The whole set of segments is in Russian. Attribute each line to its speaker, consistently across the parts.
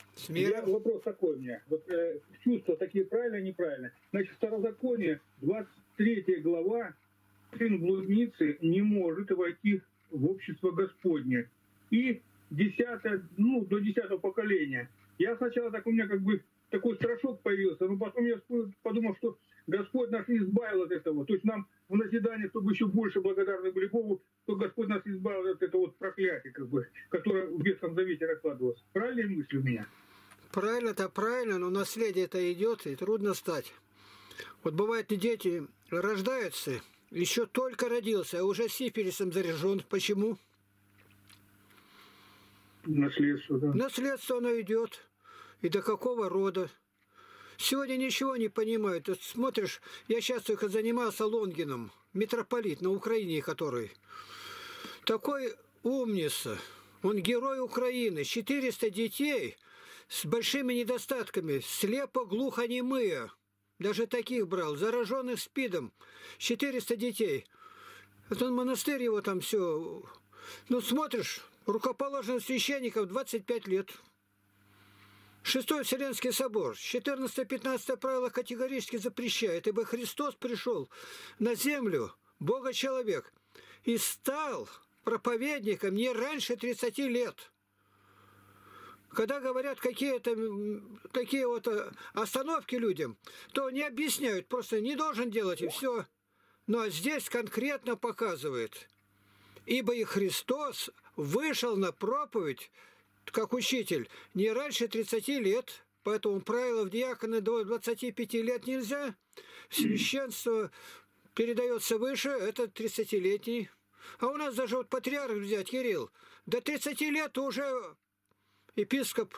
Speaker 1: Я, вопрос такой у меня. Вот, чувства такие правильно, неправильно. Значит, Второзаконие, 23 глава, сын блудницы не может войти в общество Господне. И 10, ну, до 10 поколения. Я сначала так, у меня как бы такой страшок появился, но потом я подумал, что Господь нас избавил от этого. То есть нам в назидание, чтобы еще больше благодарны были Богу, что Господь нас избавил от этого вот проклятия, как бы, которое в Ветхом Завете раскладывалось. Правильная мысль у меня?
Speaker 2: Правильно-то правильно, но наследие-то идет, и трудно стать. Вот бывает, дети рождаются, еще только родился, а уже сифилисом заряжен. Почему?
Speaker 1: Наследство, да.
Speaker 2: Наследство оно идет. И до какого рода? Сегодня ничего не понимают. Ты смотришь, я сейчас только занимался Лонгином, митрополит на Украине который. Такой умница. Он герой Украины. 400 детей с большими недостатками, слепо-глухонемые. Даже таких брал, зараженных СПИДом. 400 детей. Это он монастырь его там все. Ну, смотришь, рукоположенных священников 25 лет. Шестой Вселенский собор, 14-15 правило категорически запрещает, ибо Христос пришел на землю, Бога-человек, и стал проповедником не раньше 30 лет. Когда говорят какие-то такие вот остановки людям, то не объясняют, просто не должен делать и все. Но здесь конкретно показывает, ибо и Христос вышел на проповедь, как учитель, не раньше 30 лет, поэтому правило в диаконы до 25 лет нельзя. Священство передается выше, это 30-летний. А у нас даже вот патриарх взять, Кирилл, до 30 лет уже епископ.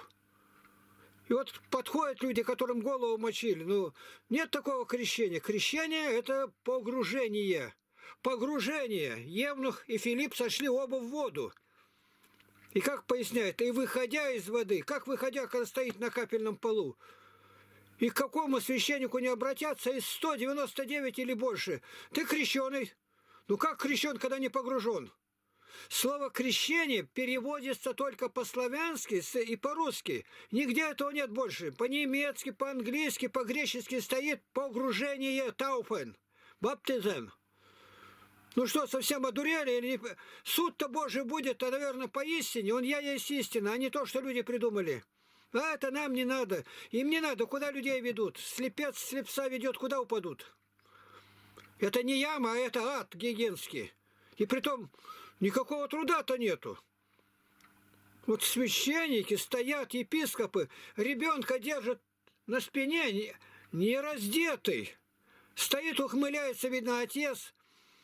Speaker 2: И вот подходят люди, которым голову мочили. Ну, нет такого крещения. Крещение – это погружение. Погружение. Евнух и Филипп сошли оба в воду. И как поясняет, и выходя из воды, как выходя, когда стоит на капельном полу, и к какому священнику не обратятся из 199 или больше, ты крещеный. Ну как крещен, когда не погружен? Слово «крещение» переводится только по-славянски и по-русски. Нигде этого нет больше. По-немецки, по-английски, по-гречески стоит «погружение», «тауфен», «баптизм». Ну что, совсем одурели? Или суд-то Божий будет, а, наверное, поистине. Он «я есть истина», а не то, что люди придумали. А это нам не надо. Им не надо. Куда людей ведут? Слепец слепца ведет, куда упадут? Это не яма, а это ад гигинский. И притом никакого труда-то нету. Вот священники стоят, епископы, ребенка держат на спине, не раздетый. Стоит, ухмыляется, видно, отец,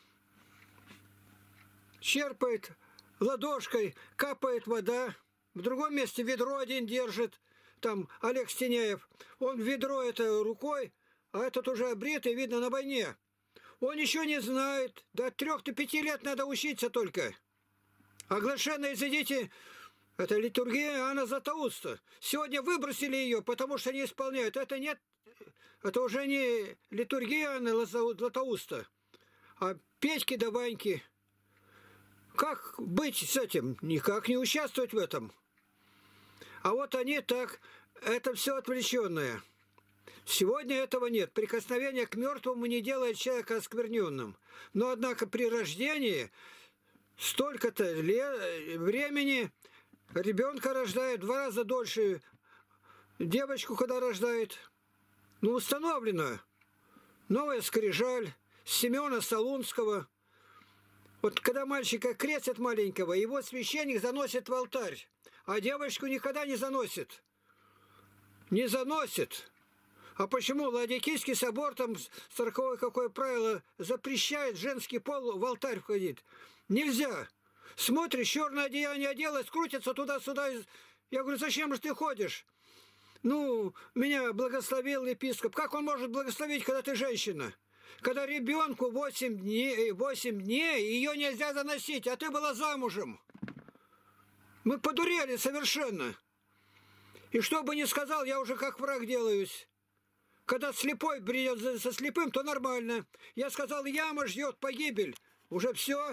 Speaker 2: черпает ладошкой, капает вода. В другом месте ведро один держит, там Олег Стеняев. Он ведро это рукой, а этот уже обритый, видно, на войне. Он еще не знает. До 3 до 5 лет надо учиться только. Оглашенные изыдите, это литургия Иоанна Златоуста. Сегодня выбросили ее, потому что не исполняют. Это нет, это уже не литургия Иоанна Златоуста, а Петьки да Ваньки. Как быть с этим? Никак не участвовать в этом. А вот они так, это все отвлеченное. Сегодня этого нет. Прикосновение к мертвому не делает человека оскверненным. Но, однако, при рождении столько-то времени ребенка рождает 2 раза дольше, девочку, когда рождает. Ну, установлено. Новая скрижаль Семена Солунского. Вот когда мальчика крестят маленького, его священник заносит в алтарь, а девочку никогда не заносит. Не заносит. А почему Ладикийский собор, там 40-е какое правило, запрещает женский пол в алтарь входить? Нельзя. Смотришь, черное одеяние оделось, крутится туда-сюда. Я говорю, зачем же ты ходишь? Ну, меня благословил епископ. Как он может благословить, когда ты женщина? Когда ребенку 8 дней, ее нельзя заносить, а ты была замужем. Мы подурели совершенно. И что бы ни сказал, я уже как враг делаюсь. Когда слепой бредет со слепым, то нормально. Я сказал, яма ждет, погибель. Уже все.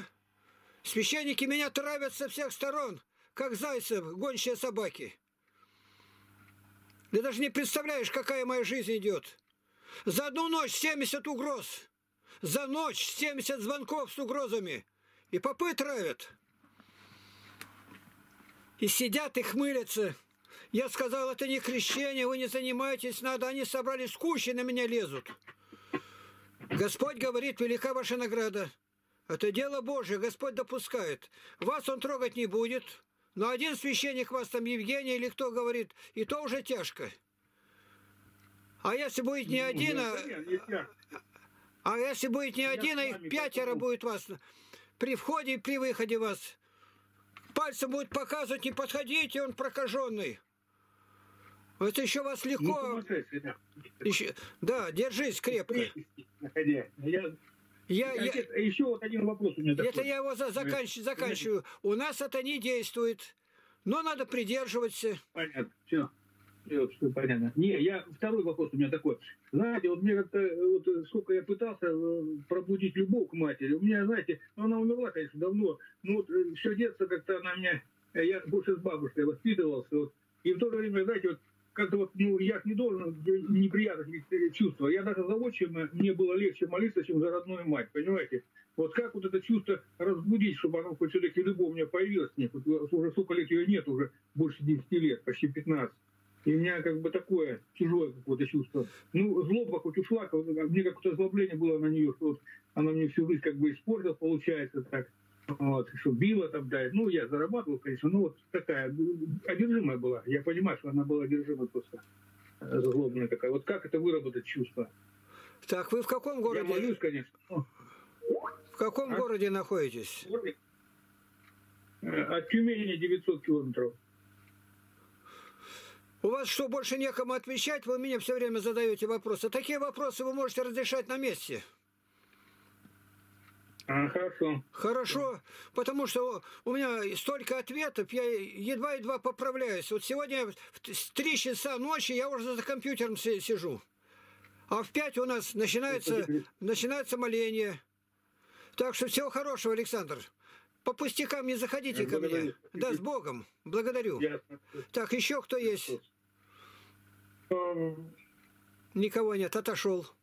Speaker 2: Священники меня травят со всех сторон, как зайцев, гончие собаки. Ты даже не представляешь, какая моя жизнь идет. За одну ночь 70 угроз. За ночь 70 звонков с угрозами. И попы травят. И сидят и хмылятся. Я сказал, это не крещение, вы не занимаетесь, надо. Они собрались с кучей, на меня лезут. Господь говорит, велика ваша награда. Это дело Божие, Господь допускает. Вас Он трогать не будет. Но один священник вас там, Евгений или кто говорит, и то уже тяжко. А если будет не один, а если будет не один, а их 5 будет вас при входе и при выходе вас. Пальцем будет показывать, не подходите, он прокаженный. Это еще вас легко. Еще, да, держись крепко.
Speaker 1: Еще вот один вопрос у меня такой.
Speaker 2: Это я его заканчиваю. У нас это не действует, но надо придерживаться.
Speaker 1: Понятно, все. Все понятно. Второй вопрос у меня такой. Знаете, вот мне как-то, вот сколько я пытался пробудить любовь к матери, у меня, знаете, она умерла, конечно, давно, но вот все детство как-то она меня, я больше с бабушкой воспитывался, вот, и в то же время, знаете, вот как-то вот, я не должен неприятных чувства. Я даже за отчима мне было легче молиться, чем за родную мать, понимаете? Вот как вот это чувство разбудить, чтобы оно хоть все-таки любовь у меня появилась в них. Вот уже сколько лет ее нет, уже больше 10 лет, почти 15. И у меня как бы такое чужое какое-то чувство. Ну, злоба хоть ушла, мне какое-то озлобление было на нее, что вот она мне всю жизнь как бы испортила, получается так. Вот, что била там, да. Ну, я зарабатывал, конечно, ну, вот такая одержимая была. Я понимаю, что она была одержима просто. Злобная такая. Вот как это выработать чувство?
Speaker 2: Так, вы в каком городе?
Speaker 1: Я молюсь, конечно.
Speaker 2: В каком городе находитесь?
Speaker 1: От Тюмени 900 километров.
Speaker 2: У вас что, больше некому отвечать? Вы мне все время задаете вопросы. Такие вопросы вы можете разрешать на месте.
Speaker 1: Хорошо.
Speaker 2: Хорошо, потому что у меня столько ответов, я едва-едва поправляюсь. Вот сегодня в 3 часа ночи я уже за компьютером сижу. А в 5 у нас начинается моление. Так что всего хорошего, Александр. По пустякам не заходите ко мне. Да, с Богом. Благодарю.
Speaker 1: Ясно.
Speaker 2: Так, еще кто есть? Никого нет, отошел.